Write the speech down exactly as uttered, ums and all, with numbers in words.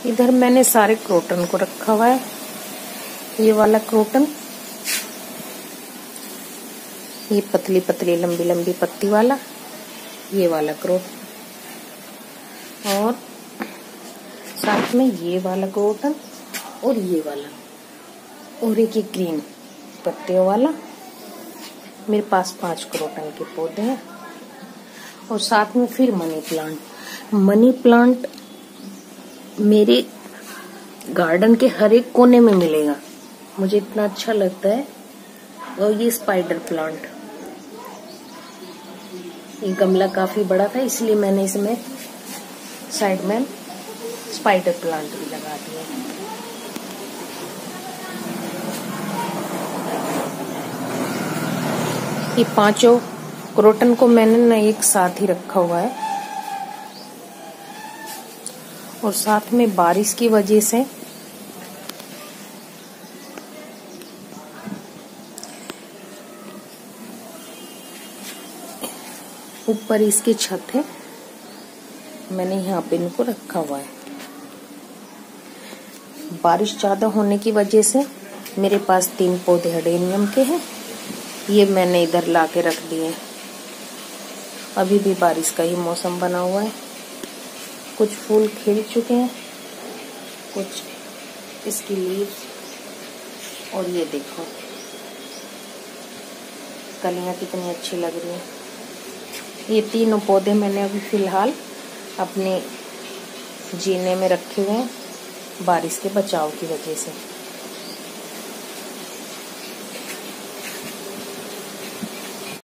इधर मैंने सारे क्रोटन को रखा हुआ है। ये वाला क्रोटन, ये पतली पतली लंबी लंबी पत्ती वाला, ये वाला क्रोटन, और साथ में ये वाला क्रोटन और ये वाला, और एक ये ग्रीन पत्तियों वाला। मेरे पास पांच क्रोटन के पौधे हैं और साथ में फिर मनी प्लांट। मनी प्लांट मेरे गार्डन के हर एक कोने में मिलेगा, मुझे इतना अच्छा लगता है। और ये स्पाइडर प्लांट, ये गमला काफी बड़ा था इसलिए मैंने इसमें साइड में स्पाइडर प्लांट भी लगा दिया। ये पांचों क्रोटन को मैंने ना एक साथ ही रखा हुआ है, और साथ में बारिश की वजह से ऊपर इसकी छत है, मैंने यहाँ पे इनको रखा हुआ है। बारिश ज्यादा होने की वजह से मेरे पास तीन पौधे अडेनियम के हैं, ये मैंने इधर लाके रख दिए। अभी भी बारिश का ही मौसम बना हुआ है। कुछ फूल खिल चुके हैं, कुछ इसकी लीव्स, और ये देखो कलियां कितनी अच्छी लग रही हैं। ये तीनों पौधे मैंने अभी फिलहाल अपने जीने में रखे हुए हैं बारिश के बचाव की वजह से।